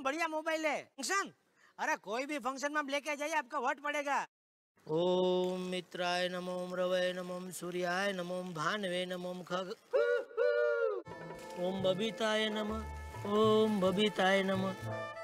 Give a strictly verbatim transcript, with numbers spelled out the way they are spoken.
एकदम बढ़िया मोबाइल है। फंक्शन, अरे कोई भी फंक्शन में आप लेके जाइए, आपका वोट पड़ेगा। ओम मित्राय नमो, ओम रवै नमो, ओम सूर्याय नमो, ओम भानवे नमो, ओम खग, ओम बबीताय नमः, ओम बबीताय नमः।